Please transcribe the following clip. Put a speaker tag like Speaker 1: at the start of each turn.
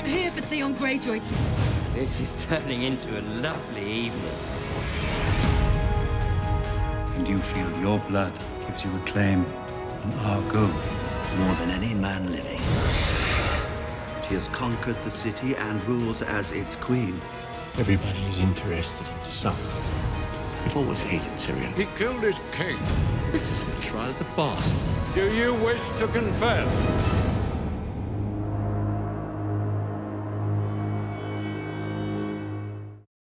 Speaker 1: here for Theon Greyjoy.
Speaker 2: This is turning into a lovely evening.
Speaker 3: And you feel your blood gives you a claim on our gold
Speaker 4: more than any man living. She has conquered the city and rules as its queen.
Speaker 5: Everybody is interested in something.
Speaker 4: We've always hated Tyrion.
Speaker 6: He killed his king.
Speaker 5: This isn't a trial, it's a farce.
Speaker 6: Do you wish to confess?